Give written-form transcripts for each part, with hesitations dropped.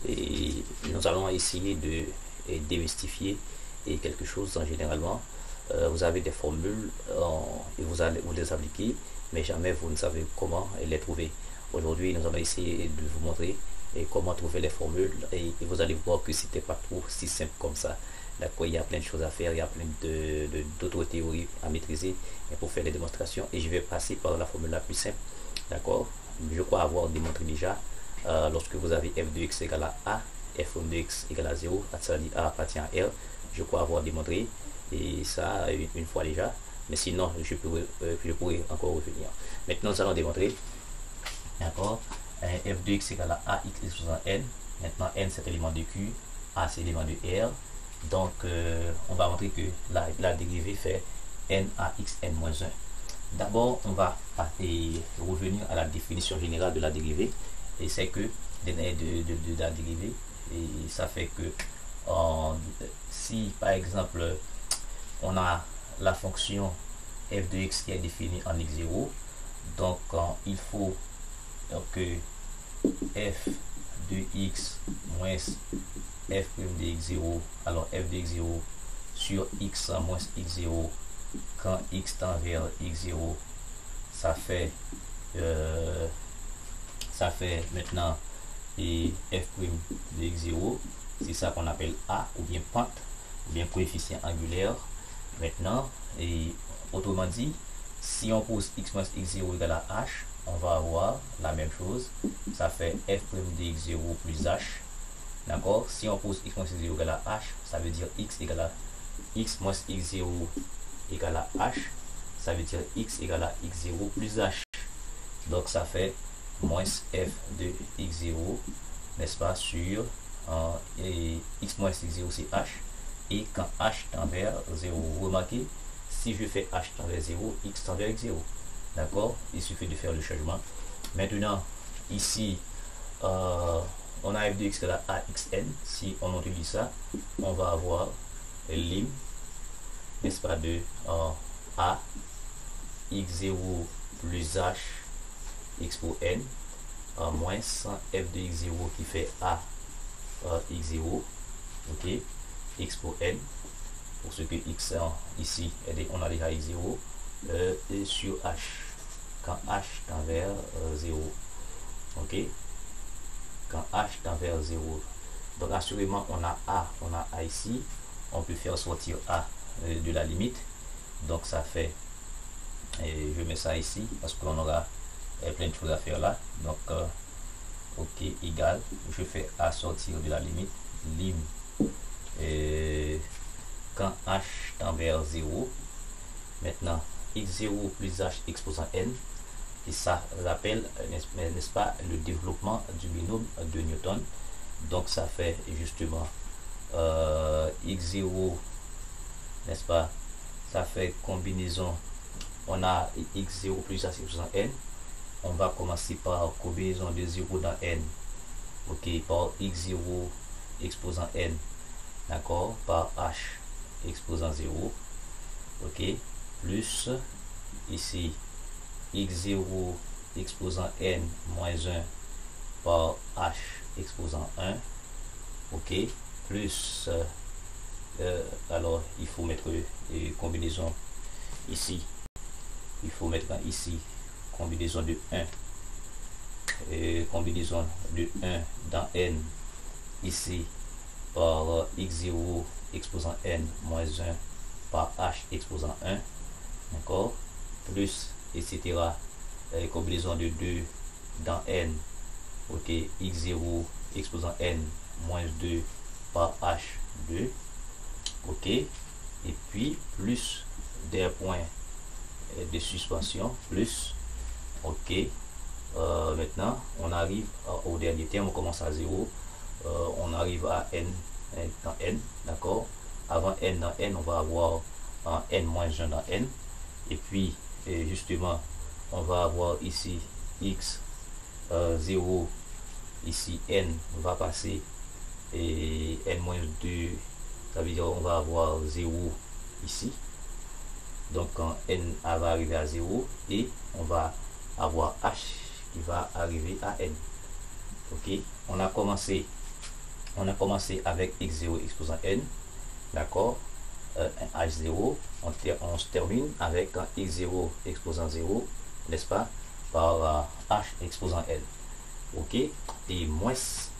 Et nous allons essayer de démystifier et quelque chose en généralement. Vous avez des formules et vous les appliquez, mais jamais vous ne savez comment les trouver. Aujourd'hui, nous allons essayer de vous montrer comment trouver les formules et vous allez voir que c'était pas trop si simple comme ça. D'accord, il y a plein de choses à faire, il y a plein d'autres théories à maîtriser pour faire des démonstrations et je vais passer par la formule la plus simple. D'accord, je crois avoir démontré déjà lorsque vous avez f de x égale à a, f1 de x égale à 0, a appartient à R, je crois avoir démontré et ça une fois déjà, mais sinon je pourrais encore revenir. Maintenant nous allons démontrer, d'accord, f de x égale à x exposant n. Maintenant n c'est l'élément de Q, a c'est l'élément de R, donc on va montrer que la dérivée fait n à x n moins 1. D'abord on va revenir à la définition générale de la dérivée, et c'est que de la dérivée, et ça fait que si par exemple on a la fonction f de x qui est définie en x0, donc il faut que f de x moins f' de x0, alors f de x0 sur x moins x0 quand x tend vers x0, ça fait maintenant et f' de x0, c'est ça qu'on appelle a, ou bien pente, ou bien coefficient angulaire. Maintenant, et autrement dit, si on pose x moins x0 égale à h, on va avoir la même chose, ça fait f' de x0 plus h. D'accord, si on pose x moins x0 égale à h, ça veut dire x égale à x moins x0 égale à h, ça veut dire x égale à x0 plus h. Donc ça fait moins f de x0, n'est-ce pas, sur x moins x0 c'est h, et quand h tend vers 0, remarquez, si je fais h tend vers 0, x tend vers x0, d'accord, il suffit de faire le changement. Maintenant ici on a f de x égale à xn, si on utilise ça, on va avoir lim, n'est-ce pas, de a x0 plus h x pour n moins f de x0 qui fait a x0, ok, x pour n, pour ce que x ici on a déjà x0, et sur h quand h tend vers 0, ok, quand h tend vers 0. Donc assurément on a a ici, on peut faire sortir a de la limite, donc ça fait, et je mets ça ici parce qu'on aura plein de choses à faire là, donc ok, égal, je fais a sortir de la limite, lim, et quand h tend vers 0, maintenant x0 plus h exposant n, et ça rappelle, n'est-ce pas, le développement du binôme de Newton, donc ça fait justement x0, n'est-ce pas, ça fait combinaison, on a x0 plus h exposant n, on va commencer par combinaison de 0 dans n, ok, par x0 exposant n, d'accord, par h exposant 0, ok, plus ici x0 exposant n moins 1 par h exposant 1, ok, plus alors il faut mettre combinaison ici, il faut mettre ici combinaison de 1 et combinaison de 1 dans n ici par x0 exposant n moins 1 par h exposant 1, d'accord, plus etc, combinaison de 2 dans n, ok, x0 exposant n moins 2 par h2, ok, et puis plus des points de suspension, plus, ok, maintenant on arrive au dernier terme, on commence à 0, on arrive à n dans n, d'accord, avant n dans n on va avoir n moins 1 dans n, et puis justement on va avoir ici x 0, ici n va passer et n moins 2, ça veut dire on va avoir 0 ici, donc quand n va arriver à 0 et on va avoir h qui va arriver à n, ok, on a commencé On a commencé avec x0 exposant n, d'accord, un h0, on se termine avec un x0 exposant 0, n'est-ce pas, par h exposant n. Ok, et moins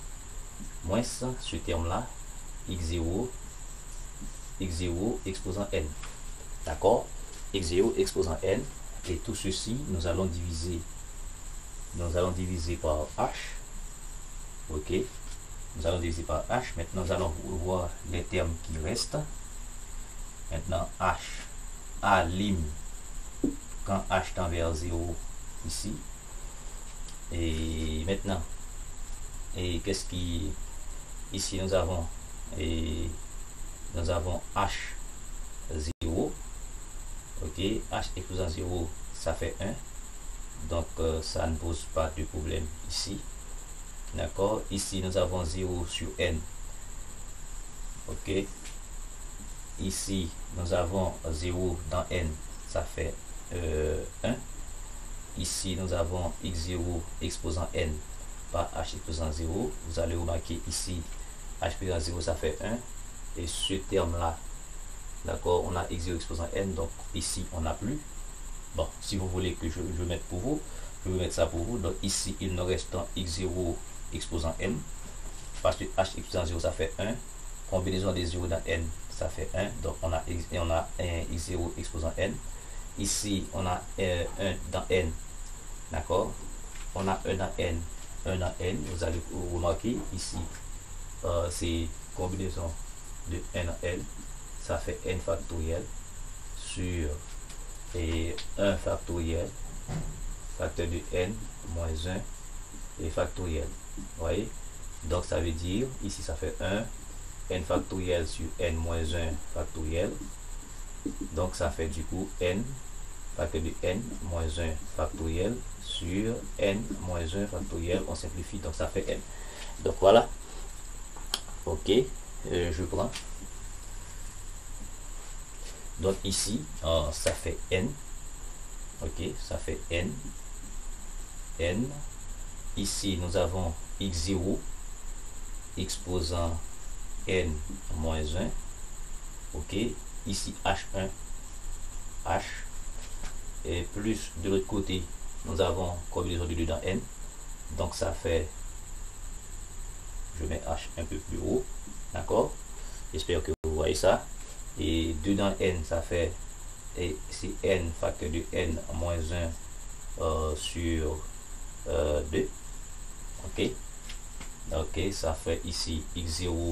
ce terme-là, x0 exposant n, d'accord, x0 exposant n, et tout ceci, nous allons diviser par h, ok, nous allons diviser par h. Maintenant, nous allons voir les termes qui restent. Maintenant, h, a lim, quand h tend vers 0, ici. Et maintenant, et qu'est-ce qui, ici nous avons h0, ok, h exposant 0, ça fait 1, donc ça ne pose pas de problème ici, d'accord. Ici nous avons 0 sur n, ok, ici nous avons 0 dans n, ça fait 1. Ici nous avons x0 exposant n par h exposant 0, vous allez remarquer ici h exposant 0, ça fait 1, et ce terme là, d'accord, on a x0 exposant n, donc ici on n'a plus. Bon, si vous voulez que je mette pour vous, je vais mettre ça pour vous. Donc ici il nous reste un x0 exposant n, parce que h exposant 0 ça fait 1, combinaison des 0 dans n ça fait 1, donc on a un x0 exposant n. Ici on a 1 dans n, d'accord, on a 1 dans n, 1 dans n, vous allez remarquer ici c'est combinaison de n en n, ça fait n factoriel sur et 1 factoriel, facteur de n moins 1 et factoriel, vous voyez, donc ça veut dire ici ça fait 1, n factoriel sur n moins 1 factoriel, donc ça fait du coup n facteur de n moins 1 factoriel sur n moins 1 factoriel, on simplifie, donc ça fait n. Donc voilà, ok, je prends. Donc ici, ça fait n, ok, ça fait n. Ici, nous avons x0 exposant n moins 1, ok. Ici, h1, h, et plus de l'autre côté, nous avons combinaison de 2 dans n, donc ça fait, je mets h un peu plus haut, d'accord, j'espère que vous voyez ça. Et 2 dans n, ça fait, et c'est n facteur de n moins 1 sur 2, ok. Ok, ça fait ici x0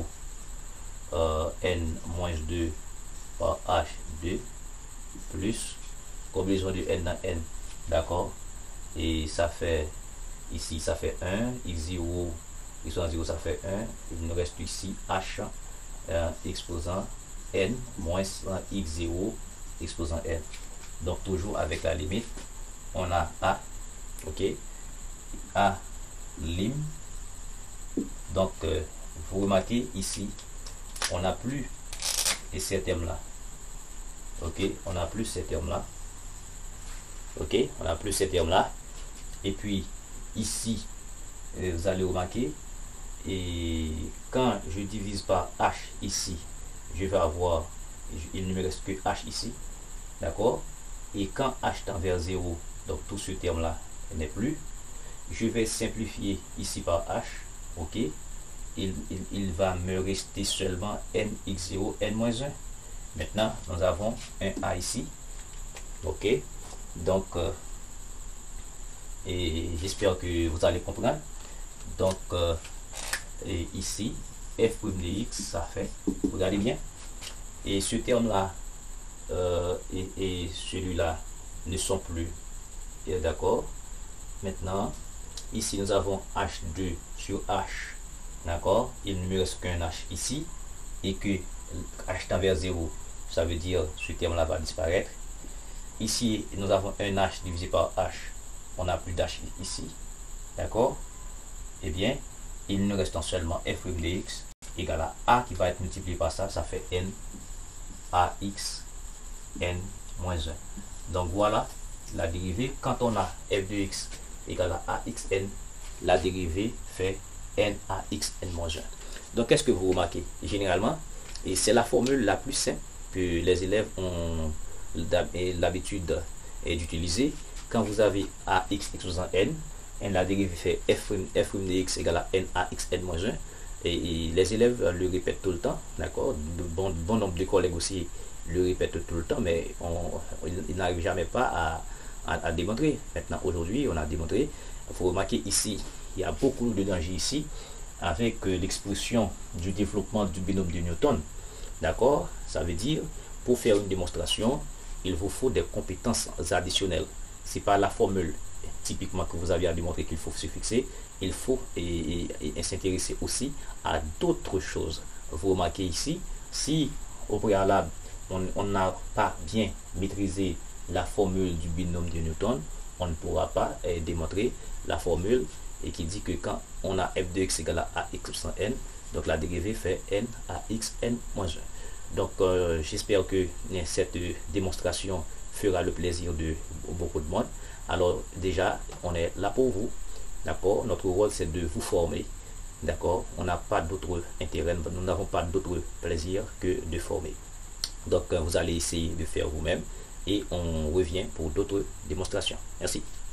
n moins 2 par h2 plus combinaison de n dans n, d'accord, et ça fait ici ça fait 1, x0 exposant 0 ça fait 1, il nous reste ici h exposant n moins x0 exposant n, donc toujours avec la limite on a a, ok, a lim, donc vous remarquez ici on n'a plus et ces termes là, ok, on n'a plus ces termes là, ok, on n'a plus ces termes là, et puis ici vous allez remarquer, et quand je divise par h ici, je vais avoir, il ne me reste que h ici, d'accord, et quand h tend vers 0, donc tout ce terme là n'est plus, je vais simplifier ici par h, ok, il va me rester seulement n x0 n moins 1. Maintenant nous avons un a ici, ok, donc et j'espère que vous allez comprendre. Donc et ici f' de x, ça fait, regardez bien, et ce terme là et celui-là ne sont plus, d'accord. Maintenant ici nous avons h2 sur h, d'accord, il ne me reste qu'un h ici, et que h tend vers 0, ça veut dire ce terme là va disparaître. Ici nous avons un h divisé par h, on n'a plus d'h ici, d'accord. Et bien il nous reste seulement f' de x égale à a qui va être multiplié par ça, ça fait n ax n moins 1. Donc voilà la dérivée. Quand on a f de x égale à ax n, la dérivée fait n à x n-1. Donc, qu'est-ce que vous remarquez? Généralement, et c'est la formule la plus simple que les élèves ont l'habitude d'utiliser. Quand vous avez ax exposant n, la dérivée fait f' de x égale à n à x n-1. Et les élèves le répètent tout le temps, d'accord? Bon nombre de collègues aussi le répètent tout le temps, mais ils n'arrivent jamais pas à démontrer. Maintenant, aujourd'hui, on a démontré. Il faut remarquer ici, il y a beaucoup de danger ici, avec l'expression du développement du binôme de Newton. D'accord? Ça veut dire, pour faire une démonstration, il vous faut des compétences additionnelles. C'est pas la formule typiquement que vous avez à démontrer qu'il faut se fixer. Il faut s'intéresser aussi à d'autres choses. Vous remarquez ici, si au préalable, on n'a pas bien maîtrisé la formule du binôme de Newton, on ne pourra pas démontrer la formule et qui dit que quand on a f de x égale à x sans n, donc la dérivée fait n à x n-1. Donc j'espère que cette démonstration fera le plaisir de beaucoup de monde. Alors déjà, on est là pour vous, d'accord? Notre rôle c'est de vous former, d'accord? On n'a pas d'autre intérêt, nous n'avons pas d'autre plaisir que de former. Donc vous allez essayer de faire vous-même et on revient pour d'autres démonstrations. Merci.